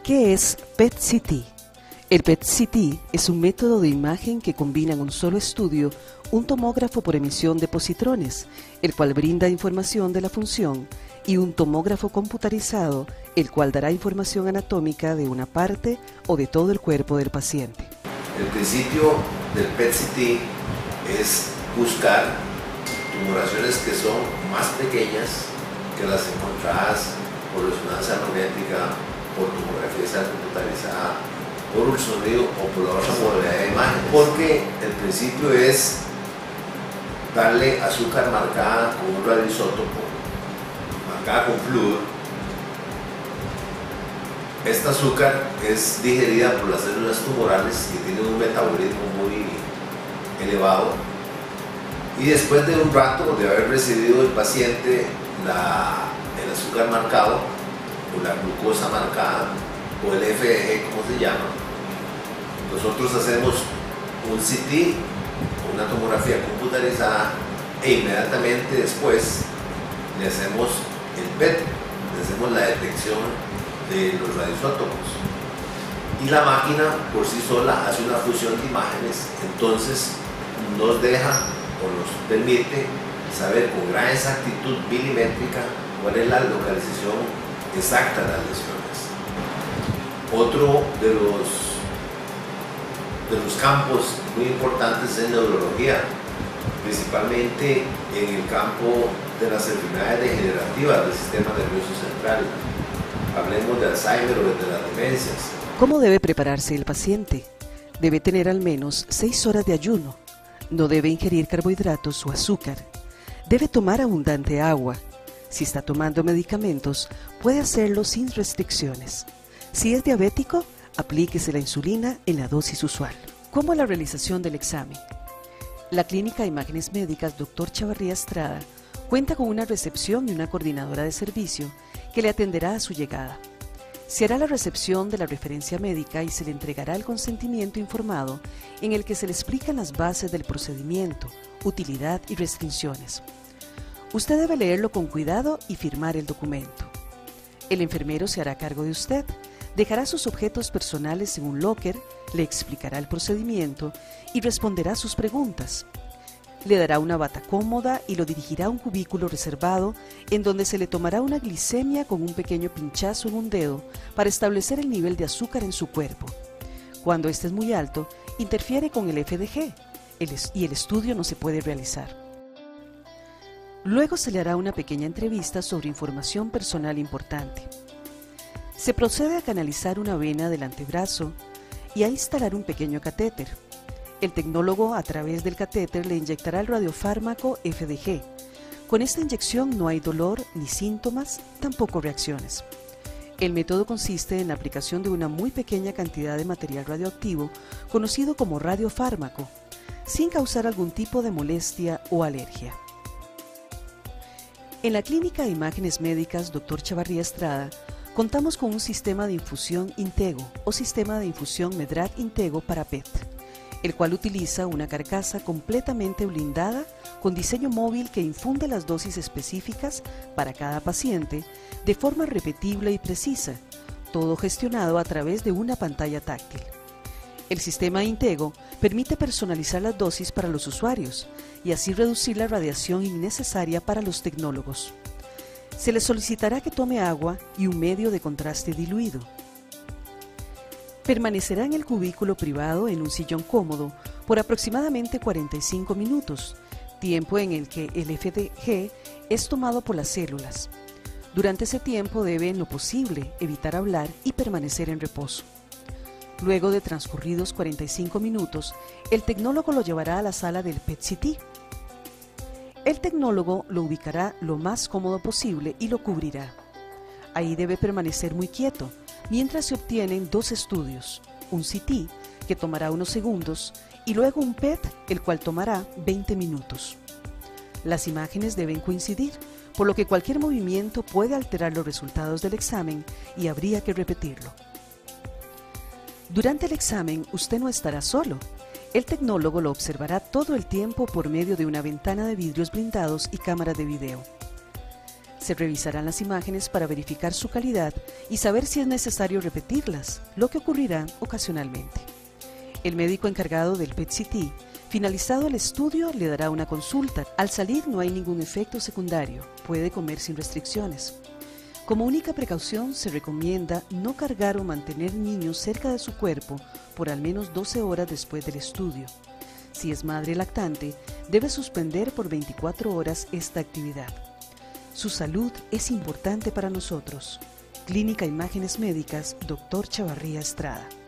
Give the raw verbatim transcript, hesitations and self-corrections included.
¿Qué es P E T C T? El P E T C T es un método de imagen que combina en un solo estudio un tomógrafo por emisión de positrones, el cual brinda información de la función, y un tomógrafo computarizado, el cual dará información anatómica de una parte o de todo el cuerpo del paciente. El principio del P E T C T es buscar tumoraciones que son más pequeñas que las encontradas por resonancia magnética, por tomografía computarizada, por ultrasonido o por la otra modalidad de imagen, porque el principio es darle azúcar marcada con un radioisótopo, marcada con flúor. Esta azúcar es digerida por las células tumorales que tienen un metabolismo muy elevado, y después de un rato de haber recibido el paciente la, el azúcar marcado o la glucosa marcada o el F D G, como se llama, nosotros hacemos un C T, una tomografía computarizada, e inmediatamente después le hacemos el P E T, le hacemos la detección de los radioisótopos, y la máquina por sí sola hace una fusión de imágenes. Entonces nos deja o nos permite saber con gran exactitud milimétrica cuál es la localización exacta de las lesiones. Otro de los, de los campos muy importantes es neurología, principalmente en el campo de las enfermedades degenerativas del sistema nervioso central. Hablemos de Alzheimer o de las demencias. ¿Cómo debe prepararse el paciente? Debe tener al menos seis horas de ayuno. No debe ingerir carbohidratos o azúcar. Debe tomar abundante agua. Si está tomando medicamentos, puede hacerlo sin restricciones. Si es diabético, aplíquese la insulina en la dosis usual. ¿Cómo es la realización del examen? La Clínica de Imágenes Médicas doctor Chavarría Estrada cuenta con una recepción y una coordinadora de servicio que le atenderá a su llegada. Se hará la recepción de la referencia médica y se le entregará el consentimiento informado en el que se le explican las bases del procedimiento, utilidad y restricciones. Usted debe leerlo con cuidado y firmar el documento. El enfermero se hará cargo de usted, dejará sus objetos personales en un locker, le explicará el procedimiento y responderá sus preguntas. Le dará una bata cómoda y lo dirigirá a un cubículo reservado en donde se le tomará una glicemia con un pequeño pinchazo en un dedo para establecer el nivel de azúcar en su cuerpo. Cuando este es muy alto, interfiere con el F D G y el estudio no se puede realizar. Luego se le hará una pequeña entrevista sobre información personal importante. Se procede a canalizar una vena del antebrazo y a instalar un pequeño catéter. El tecnólogo a través del catéter le inyectará el radiofármaco F D G. Con esta inyección no hay dolor ni síntomas, tampoco reacciones. El método consiste en la aplicación de una muy pequeña cantidad de material radioactivo conocido como radiofármaco, sin causar algún tipo de molestia o alergia. En la Clínica de Imágenes Médicas doctor Chavarría Estrada contamos con un sistema de infusión Intego o sistema de infusión Medrad Intego para P E T, el cual utiliza una carcasa completamente blindada con diseño móvil que infunde las dosis específicas para cada paciente de forma repetible y precisa, todo gestionado a través de una pantalla táctil. El sistema Intego permite personalizar las dosis para los usuarios y así reducir la radiación innecesaria para los tecnólogos. Se le solicitará que tome agua y un medio de contraste diluido. Permanecerá en el cubículo privado en un sillón cómodo por aproximadamente cuarenta y cinco minutos, tiempo en el que el F D G es tomado por las células. Durante ese tiempo debe, en lo posible, evitar hablar y permanecer en reposo. Luego de transcurridos cuarenta y cinco minutos, el tecnólogo lo llevará a la sala del P E T C T. El tecnólogo lo ubicará lo más cómodo posible y lo cubrirá. Ahí debe permanecer muy quieto, mientras se obtienen dos estudios, un C T, que tomará unos segundos, y luego un P E T, el cual tomará veinte minutos. Las imágenes deben coincidir, por lo que cualquier movimiento puede alterar los resultados del examen y habría que repetirlo. Durante el examen, usted no estará solo. El tecnólogo lo observará todo el tiempo por medio de una ventana de vidrios blindados y cámaras de video. Se revisarán las imágenes para verificar su calidad y saber si es necesario repetirlas, lo que ocurrirá ocasionalmente. El médico encargado del P E T C T, finalizado el estudio, le dará una consulta. Al salir no hay ningún efecto secundario, puede comer sin restricciones. Como única precaución, se recomienda no cargar o mantener niños cerca de su cuerpo por al menos doce horas después del estudio. Si es madre lactante, debe suspender por veinticuatro horas esta actividad. Su salud es importante para nosotros. Clínica Imágenes Médicas, doctor Chavarría Estrada.